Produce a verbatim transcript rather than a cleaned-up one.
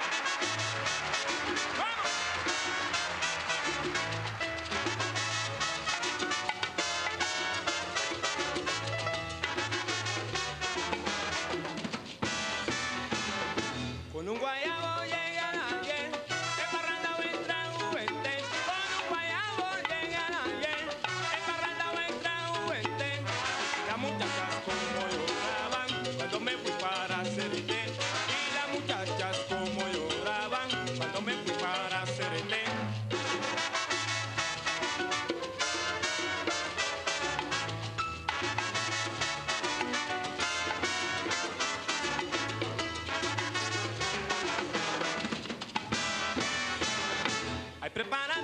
Con un guayabo llega alguien, en parranda o entra juguete. Con un guayabo llega alguien, en parranda o entra juguete. Las muchachas como lloraban cuando me fui para Serete. Y las muchachas como lloraban cuando me fui para Serete. Prepara